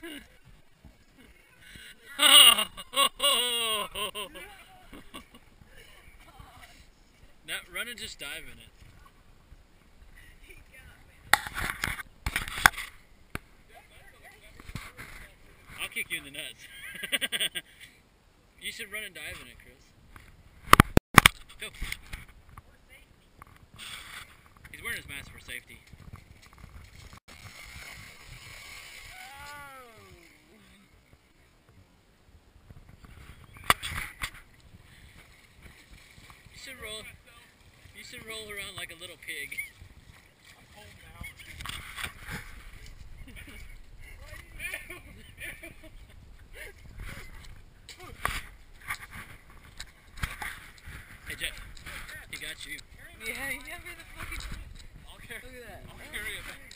Now run and just dive in it. I'll kick you in the nuts. You should run and dive in it, Chris. Go. He's wearing his mask for safety. You should roll around like a little pig. I'm home now. Hey Jeff, he got you. Yeah, he got me the fucking... I'll carry, Look at that. I'll carry it back.